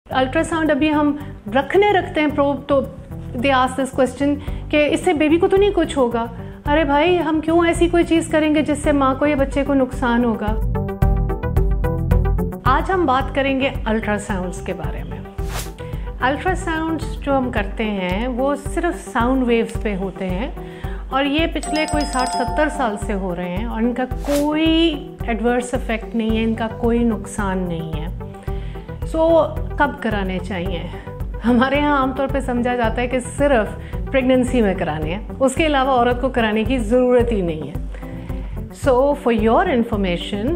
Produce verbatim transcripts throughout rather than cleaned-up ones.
Ultrasound अभी हम रखने रखते हैं प्रोब, तो दे आस्क दिस क्वेश्चन कि इससे बेबी को तो नहीं कुछ होगा। अरे भाई, हम क्यों ऐसी कोई चीज़ करेंगे जिससे माँ को या बच्चे को नुकसान होगा। आज हम बात करेंगे अल्ट्रासाउंड्स के बारे में। अल्ट्रासाउंड्स जो हम करते हैं वो सिर्फ साउंड वेव्स पे होते हैं और ये पिछले कोई साठ सत्तर साल से हो रहे हैं और इनका कोई एडवर्स इफेक्ट नहीं है, इनका कोई नुकसान नहीं है। सो so, कब कराने चाहिए? हमारे यहाँ आमतौर पे समझा जाता है कि सिर्फ प्रेगनेंसी में कराने हैं, उसके अलावा औरत को कराने की ज़रूरत ही नहीं है। सो फॉर योर इन्फॉर्मेशन,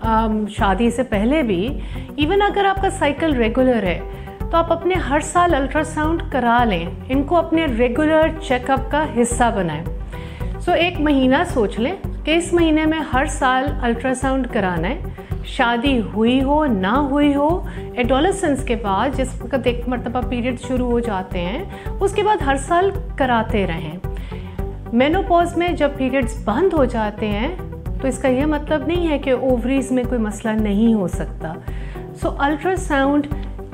शादी से पहले भी इवन अगर आपका साइकिल रेगुलर है तो आप अपने हर साल अल्ट्रासाउंड करा लें, इनको अपने रेगुलर चेकअप का हिस्सा बनाएं। सो so, एक महीना सोच लें कि इस महीने में हर साल अल्ट्रासाउंड कराना है। शादी हुई हो ना हुई हो, एडोलेसेंस के बाद जिस वक्त एक मरतबा पीरियड शुरू हो जाते हैं उसके बाद हर साल कराते रहें। मेनोपॉज में जब पीरियड्स बंद हो जाते हैं तो इसका यह मतलब नहीं है कि ओवरीज में कोई मसला नहीं हो सकता। सो so, अल्ट्रासाउंड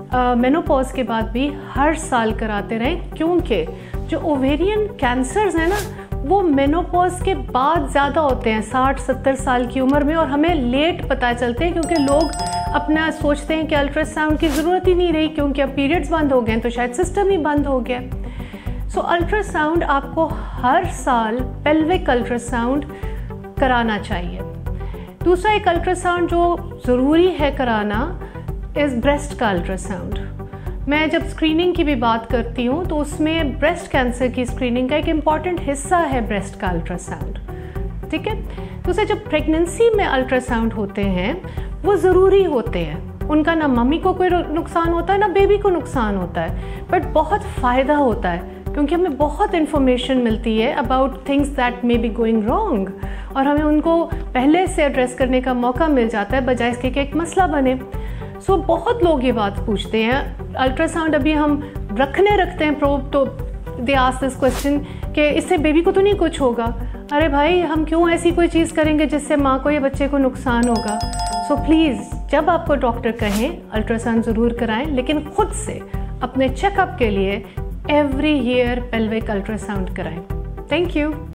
मेनोपॉज के बाद भी हर साल कराते रहें, क्योंकि जो ओवेरियन कैंसर्स हैं ना वो मेनोपॉज के बाद ज़्यादा होते हैं, साठ सत्तर साल की उम्र में, और हमें लेट पता चलते हैं क्योंकि लोग अपना सोचते हैं कि अल्ट्रासाउंड की ज़रूरत ही नहीं रही क्योंकि अब पीरियड्स बंद हो गए तो शायद सिस्टम ही बंद हो गया। सो अल्ट्रासाउंड आपको हर साल पेल्विक अल्ट्रासाउंड कराना चाहिए। दूसरा एक अल्ट्रासाउंड जो ज़रूरी है कराना इज़ ब्रेस्ट का अल्ट्रासाउंड। मैं जब स्क्रीनिंग की भी बात करती हूँ तो उसमें ब्रेस्ट कैंसर की स्क्रीनिंग का एक इम्पॉर्टेंट हिस्सा है ब्रेस्ट का अल्ट्रासाउंड, ठीक है। दूसरा जब प्रेगनेंसी में अल्ट्रासाउंड होते हैं वो ज़रूरी होते हैं, उनका ना मम्मी को कोई नुकसान होता है ना बेबी को नुकसान होता है, बट बहुत फ़ायदा होता है क्योंकि हमें बहुत इन्फॉर्मेशन मिलती है about things that may be going wrong और हमें उनको पहले से एड्रेस करने का मौका मिल जाता है बजाय इसके कि एक मसला बने। सो so, बहुत लोग ये बात पूछते हैं, अल्ट्रासाउंड अभी हम रखने रखते हैं प्रोब, तो दे आस्क दिस क्वेश्चन कि इससे बेबी को तो नहीं कुछ होगा। अरे भाई, हम क्यों ऐसी कोई चीज़ करेंगे जिससे माँ को या बच्चे को नुकसान होगा। सो so, प्लीज़ जब आपको डॉक्टर कहें अल्ट्रासाउंड ज़रूर कराएं, लेकिन खुद से अपने चेकअप के लिए एवरी ईयर पेल्विक अल्ट्रासाउंड कराएं। Thank you.